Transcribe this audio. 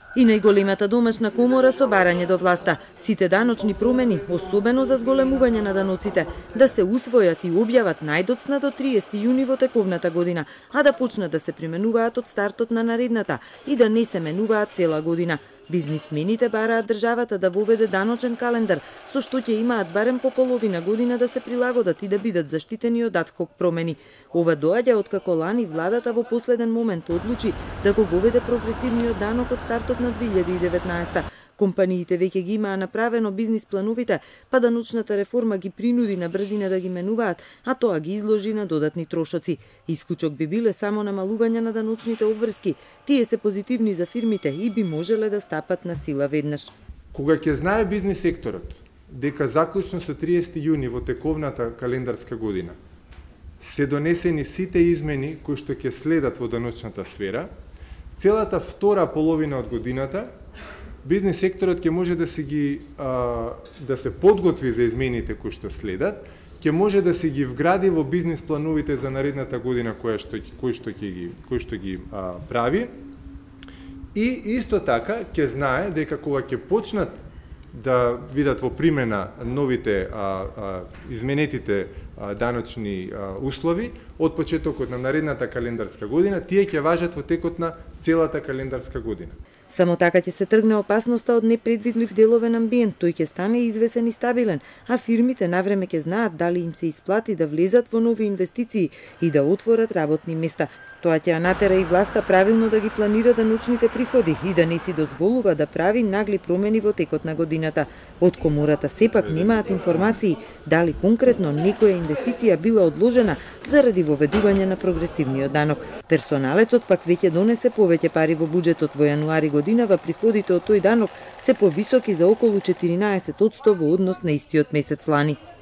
И најголемата домашна комора со барање до власта сите даночни промени, особено за зголемување на даноците, да се усвојат и објават најдоцна до 30 јуни во тековната година, а да почнат да се применуваат од стартот на наредната и да не се менуваат цела година. Бизнисмените бараат државата да воведе даночен календар, со што ќе имаат барем по половина година да се прилагодат и да бидат заштитени од адхок промени. Ова доаѓа откако лани владата во последен момент одлучи да го воведе прогресивниот данок од стартот на 2019. Компаниите веќе ги имаа направено бизнис плановите, па даночната реформа ги принуди на брзина да ги менуваат, а тоа ги изложи на додатни трошоци. Исклучок би биле само намалување на даночните обврски. Тие се позитивни за фирмите и би можеле да стапат на сила веднаш. Кога ќе знае бизнис секторот дека заклучно со 30 јуни во тековната календарска година се донесени сите измени кои што ќе следат во даночната сфера, целата втора половина од годината бизнис секторот ќе може да се подготви за измените кои што следат, ќе може да се ги вгради во бизнис плановите за наредната година кои што ги прави. И исто така ќе знае дека кога ќе почнат да видат во примена новите изменетите даночни услови од почетокот на наредната календарска година, тие ќе важат во текот на целата календарска година. Само така ќе се тргне опасноста од непредвидлив деловен амбиент, тој ќе стане извесен и стабилен, а фирмите навреме ќе знаат дали им се исплати да влезат во нови инвестиции и да отворат работни места. Тоа ќе натера и власта правилно да ги планира даночните приходи и да не си дозволува да прави нагли промени во текот на годината. Од комората сепак немаат информации дали конкретно некоја инвестиција била одложена заради воведување на прогресивниот данок. Персоналецот пак веќе донесе повеќе пари во буџетот. Во јануари годинава приходите од тој данок се повисоки за околу 14% во однос на истиот месец лани.